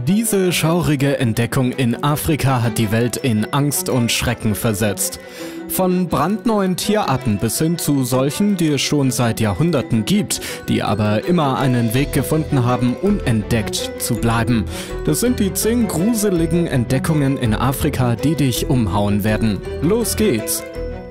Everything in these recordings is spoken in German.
Diese schaurige Entdeckung in Afrika hat die Welt in Angst und Schrecken versetzt. Von brandneuen Tierarten bis hin zu solchen, die es schon seit Jahrhunderten gibt, die aber immer einen Weg gefunden haben, unentdeckt zu bleiben. Das sind die 10 gruseligen Entdeckungen in Afrika, die dich umhauen werden. Los geht's!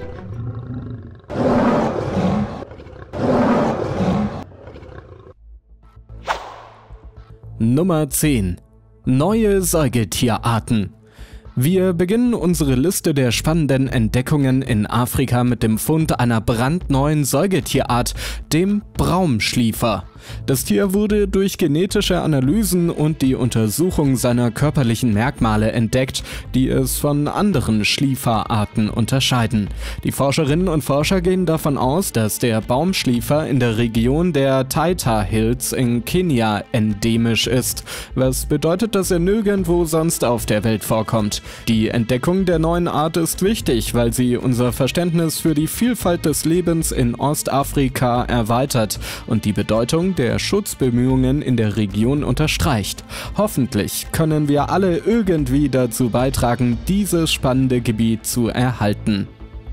Nummer 10. Neue Säugetierarten. Wir beginnen unsere Liste der spannenden Entdeckungen in Afrika mit dem Fund einer brandneuen Säugetierart, dem Braumschliefer. Das Tier wurde durch genetische Analysen und die Untersuchung seiner körperlichen Merkmale entdeckt, die es von anderen Schlieferarten unterscheiden. Die Forscherinnen und Forscher gehen davon aus, dass der Baumschliefer in der Region der Taita Hills in Kenia endemisch ist, was bedeutet, dass er nirgendwo sonst auf der Welt vorkommt. Die Entdeckung der neuen Art ist wichtig, weil sie unser Verständnis für die Vielfalt des Lebens in Ostafrika erweitert und die Bedeutung der Schutzbemühungen in der Region unterstreicht. Hoffentlich können wir alle irgendwie dazu beitragen, dieses spannende Gebiet zu erhalten.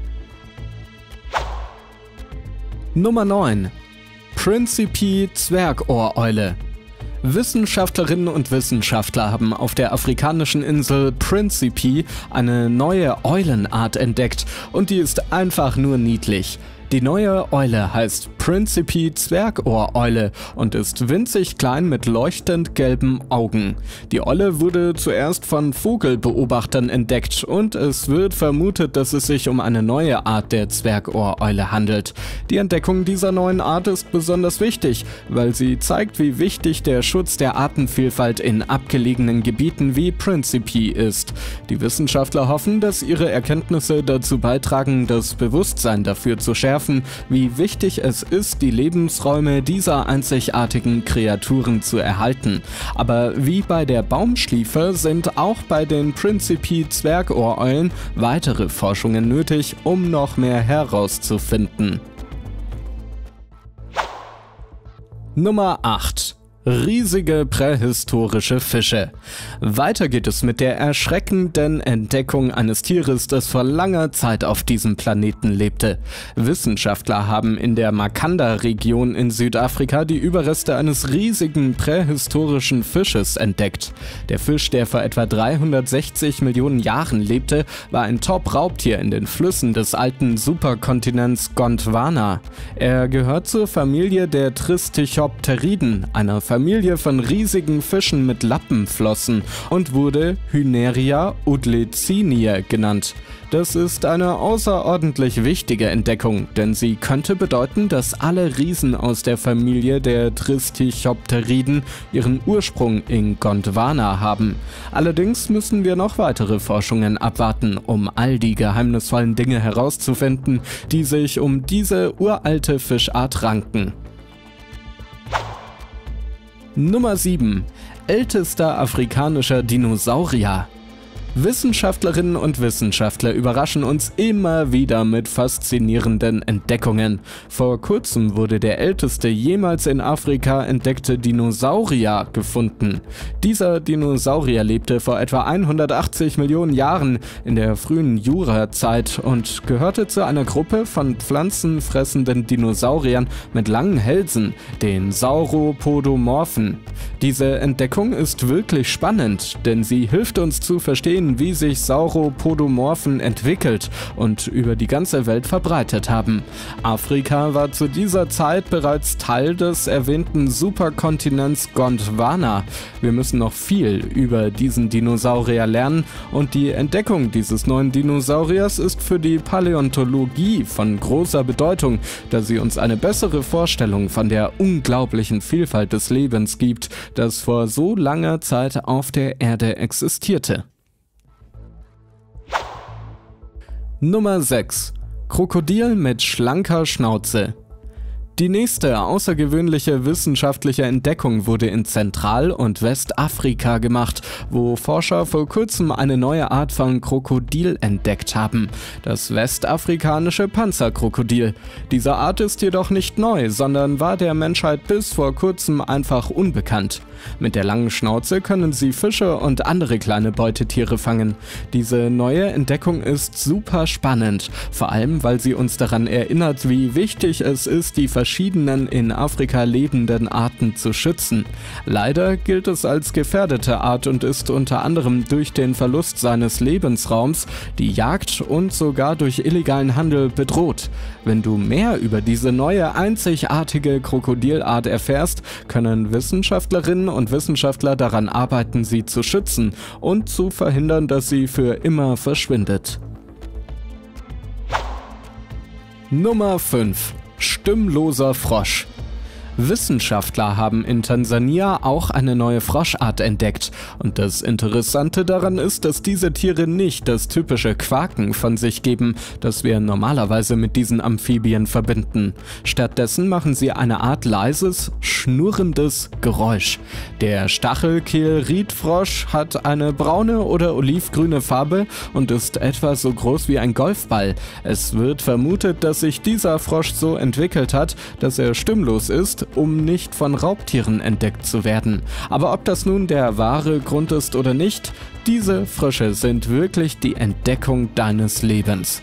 Nummer 9. Principe-Zwergohreule. Wissenschaftlerinnen und Wissenschaftler haben auf der afrikanischen Insel Principe eine neue Eulenart entdeckt und die ist einfach nur niedlich. Die neue Eule heißt Principe-Zwergohreule und ist winzig klein mit leuchtend gelben Augen. Die Eule wurde zuerst von Vogelbeobachtern entdeckt und es wird vermutet, dass es sich um eine neue Art der Zwergohreule handelt. Die Entdeckung dieser neuen Art ist besonders wichtig, weil sie zeigt, wie wichtig der Schutz der Artenvielfalt in abgelegenen Gebieten wie Principe ist. Die Wissenschaftler hoffen, dass ihre Erkenntnisse dazu beitragen, das Bewusstsein dafür zu schärfen, wie wichtig es ist, die Lebensräume dieser einzigartigen Kreaturen zu erhalten. Aber wie bei der Baumschliefer sind auch bei den Principe-Zwergohreulen weitere Forschungen nötig, um noch mehr herauszufinden. Nummer 8. Riesige prähistorische Fische. Weiter geht es mit der erschreckenden Entdeckung eines Tieres, das vor langer Zeit auf diesem Planeten lebte. Wissenschaftler haben in der Makanda-Region in Südafrika die Überreste eines riesigen prähistorischen Fisches entdeckt. Der Fisch, der vor etwa 360 Millionen Jahren lebte, war ein Top-Raubtier in den Flüssen des alten Superkontinents Gondwana. Er gehört zur Familie der Tristichopteriden, einer Familie von riesigen Fischen mit Lappenflossen, und wurde Hyneria udlecinia genannt. Das ist eine außerordentlich wichtige Entdeckung, denn sie könnte bedeuten, dass alle Riesen aus der Familie der Tristichopteriden ihren Ursprung in Gondwana haben. Allerdings müssen wir noch weitere Forschungen abwarten, um all die geheimnisvollen Dinge herauszufinden, die sich um diese uralte Fischart ranken. Nummer 7. Ältester afrikanischer Dinosaurier. Wissenschaftlerinnen und Wissenschaftler überraschen uns immer wieder mit faszinierenden Entdeckungen. Vor kurzem wurde der älteste jemals in Afrika entdeckte Dinosaurier gefunden. Dieser Dinosaurier lebte vor etwa 180 Millionen Jahren in der frühen Jurazeit und gehörte zu einer Gruppe von pflanzenfressenden Dinosauriern mit langen Hälsen, den Sauropodomorphen. Diese Entdeckung ist wirklich spannend, denn sie hilft uns zu verstehen, wie sich Sauropodomorphen entwickelt und über die ganze Welt verbreitet haben. Afrika war zu dieser Zeit bereits Teil des erwähnten Superkontinents Gondwana. Wir müssen noch viel über diesen Dinosaurier lernen und die Entdeckung dieses neuen Dinosauriers ist für die Paläontologie von großer Bedeutung, da sie uns eine bessere Vorstellung von der unglaublichen Vielfalt des Lebens gibt, das vor so langer Zeit auf der Erde existierte. Nummer 6. Krokodil mit schlanker Schnauze. Die nächste außergewöhnliche wissenschaftliche Entdeckung wurde in Zentral- und Westafrika gemacht, wo Forscher vor kurzem eine neue Art von Krokodil entdeckt haben, das westafrikanische Panzerkrokodil. Diese Art ist jedoch nicht neu, sondern war der Menschheit bis vor kurzem einfach unbekannt. Mit der langen Schnauze können sie Fische und andere kleine Beutetiere fangen. Diese neue Entdeckung ist super spannend, vor allem weil sie uns daran erinnert, wie wichtig es ist, die verschiedenen in Afrika lebenden Arten zu schützen. Leider gilt es als gefährdete Art und ist unter anderem durch den Verlust seines Lebensraums, die Jagd und sogar durch illegalen Handel bedroht. Wenn du mehr über diese neue einzigartige Krokodilart erfährst, können Wissenschaftlerinnen und Wissenschaftler daran arbeiten, sie zu schützen und zu verhindern, dass sie für immer verschwindet. Nummer 5. Stimmloser Frosch. Wissenschaftler haben in Tansania auch eine neue Froschart entdeckt. Und das Interessante daran ist, dass diese Tiere nicht das typische Quaken von sich geben, das wir normalerweise mit diesen Amphibien verbinden. Stattdessen machen sie eine Art leises, schnurrendes Geräusch. Der Stachelkehl-Riedfrosch hat eine braune oder olivgrüne Farbe und ist etwa so groß wie ein Golfball. Es wird vermutet, dass sich dieser Frosch so entwickelt hat, dass er stimmlos ist, um nicht von Raubtieren entdeckt zu werden. Aber ob das nun der wahre Grund ist oder nicht, diese Frösche sind wirklich die Entdeckung deines Lebens.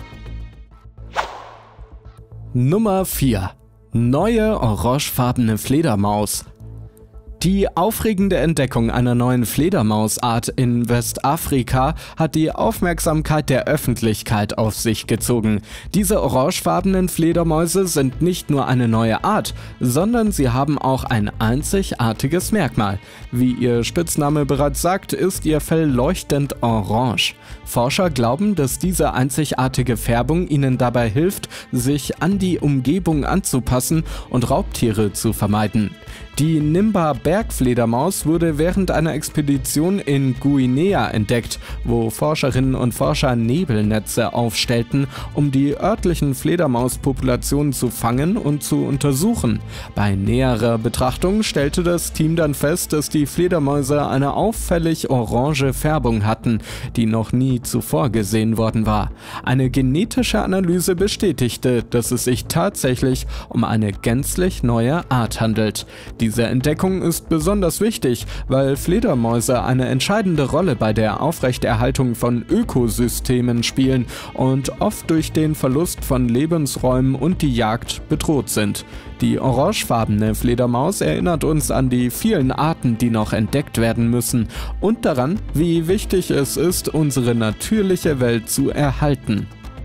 Nummer 4. Neue orangefarbene Fledermaus. Die aufregende Entdeckung einer neuen Fledermausart in Westafrika hat die Aufmerksamkeit der Öffentlichkeit auf sich gezogen. Diese orangefarbenen Fledermäuse sind nicht nur eine neue Art, sondern sie haben auch ein einzigartiges Merkmal. Wie ihr Spitzname bereits sagt, ist ihr Fell leuchtend orange. Forscher glauben, dass diese einzigartige Färbung ihnen dabei hilft, sich an die Umgebung anzupassen und Raubtiere zu vermeiden. Die Nimba-Bergfledermaus wurde während einer Expedition in Guinea entdeckt, wo Forscherinnen und Forscher Nebelnetze aufstellten, um die örtlichen Fledermauspopulationen zu fangen und zu untersuchen. Bei näherer Betrachtung stellte das Team dann fest, dass die Fledermäuse eine auffällig orange Färbung hatten, die noch nie zuvor gesehen worden war. Eine genetische Analyse bestätigte, dass es sich tatsächlich um eine gänzlich neue Art handelt. Diese Entdeckung ist besonders wichtig, weil Fledermäuse eine entscheidende Rolle bei der Aufrechterhaltung von Ökosystemen spielen und oft durch den Verlust von Lebensräumen und die Jagd bedroht sind. Die orangefarbene Fledermaus erinnert uns an die vielen Arten, die noch entdeckt werden müssen und daran, wie wichtig es ist, unsere natürliche Welt zu erhalten.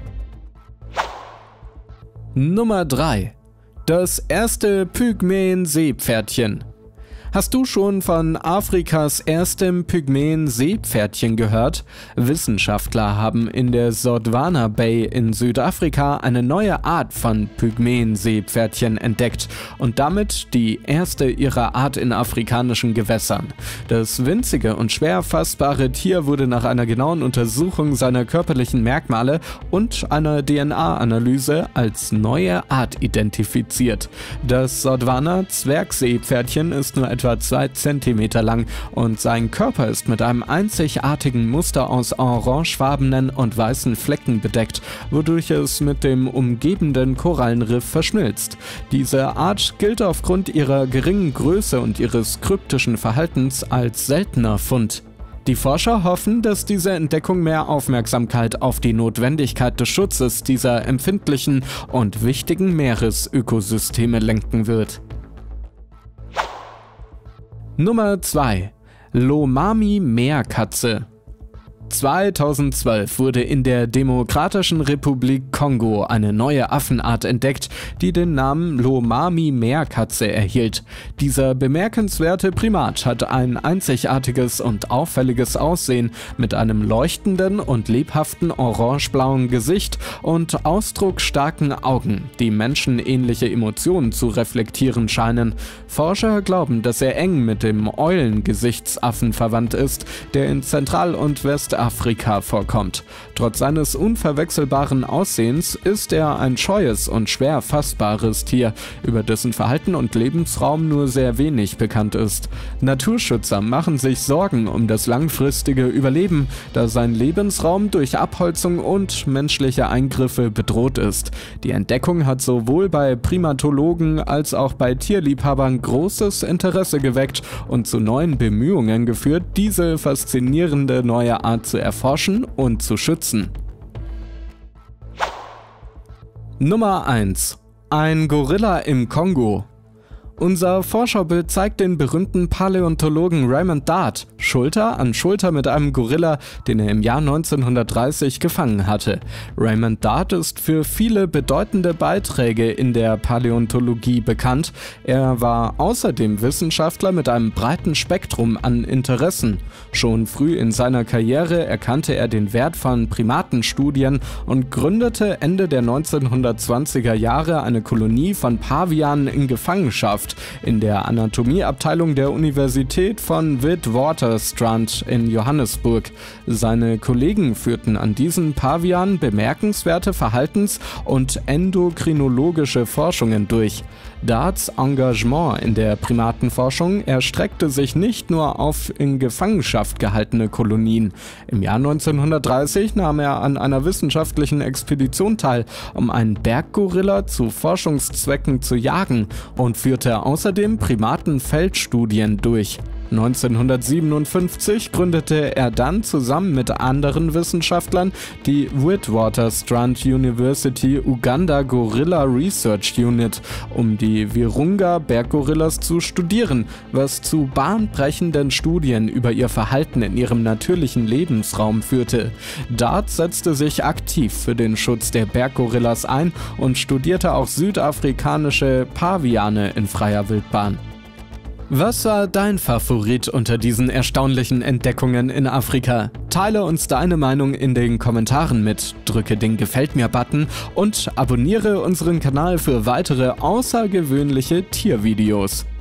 Nummer 3. Das erste Pygmäen-Seepferdchen. Hast du schon von Afrikas erstem Pygmäen-Seepferdchen gehört? Wissenschaftler haben in der Sordwana Bay in Südafrika eine neue Art von Pygmäen-Seepferdchen entdeckt und damit die erste ihrer Art in afrikanischen Gewässern. Das winzige und schwer fassbare Tier wurde nach einer genauen Untersuchung seiner körperlichen Merkmale und einer DNA-Analyse als neue Art identifiziert. Das Sordwana-Zwergseepferdchen ist nur etwa 2 cm lang und sein Körper ist mit einem einzigartigen Muster aus orangefarbenen und weißen Flecken bedeckt, wodurch es mit dem umgebenden Korallenriff verschmilzt. Diese Art gilt aufgrund ihrer geringen Größe und ihres kryptischen Verhaltens als seltener Fund. Die Forscher hoffen, dass diese Entdeckung mehr Aufmerksamkeit auf die Notwendigkeit des Schutzes dieser empfindlichen und wichtigen Meeresökosysteme lenken wird. Nummer 2. Lomami-Meerkatze. 2012 wurde in der Demokratischen Republik Kongo eine neue Affenart entdeckt, die den Namen Lomami-Meerkatze erhielt. Dieser bemerkenswerte Primat hat ein einzigartiges und auffälliges Aussehen mit einem leuchtenden und lebhaften orangeblauen Gesicht und ausdrucksstarken Augen, die menschenähnliche Emotionen zu reflektieren scheinen. Forscher glauben, dass er eng mit dem Eulengesichtsaffen verwandt ist, der in Zentral- und Westafrika Südafrika vorkommt. Trotz seines unverwechselbaren Aussehens ist er ein scheues und schwer fassbares Tier, über dessen Verhalten und Lebensraum nur sehr wenig bekannt ist. Naturschützer machen sich Sorgen um das langfristige Überleben, da sein Lebensraum durch Abholzung und menschliche Eingriffe bedroht ist. Die Entdeckung hat sowohl bei Primatologen als auch bei Tierliebhabern großes Interesse geweckt und zu neuen Bemühungen geführt, diese faszinierende neue Art zu erforschen und zu schützen. Nummer 1. Ein Gorilla im Kongo. Unser Vorschaubild zeigt den berühmten Paläontologen Raymond Dart Schulter an Schulter mit einem Gorilla, den er im Jahr 1930 gefangen hatte. Raymond Dart ist für viele bedeutende Beiträge in der Paläontologie bekannt. Er war außerdem Wissenschaftler mit einem breiten Spektrum an Interessen. Schon früh in seiner Karriere erkannte er den Wert von Primatenstudien und gründete Ende der 1920er Jahre eine Kolonie von Pavianen in Gefangenschaft in der Anatomieabteilung der Universität von Witwatersrand in Johannesburg. Seine Kollegen führten an diesen Pavianen bemerkenswerte Verhaltens- und endokrinologische Forschungen durch. Darts Engagement in der Primatenforschung erstreckte sich nicht nur auf in Gefangenschaft gehaltene Kolonien. Im Jahr 1930 nahm er an einer wissenschaftlichen Expedition teil, um einen Berggorilla zu Forschungszwecken zu jagen, und führte außerdem Primatenfeldstudien durch. 1957 gründete er dann zusammen mit anderen Wissenschaftlern die Witwatersrand University Uganda Gorilla Research Unit, um die Virunga-Berggorillas zu studieren, was zu bahnbrechenden Studien über ihr Verhalten in ihrem natürlichen Lebensraum führte. Dart setzte sich aktiv für den Schutz der Berggorillas ein und studierte auch südafrikanische Paviane in freier Wildbahn. Was war dein Favorit unter diesen erstaunlichen Entdeckungen in Afrika? Teile uns deine Meinung in den Kommentaren mit, drücke den Gefällt mir-Button und abonniere unseren Kanal für weitere außergewöhnliche Tiervideos.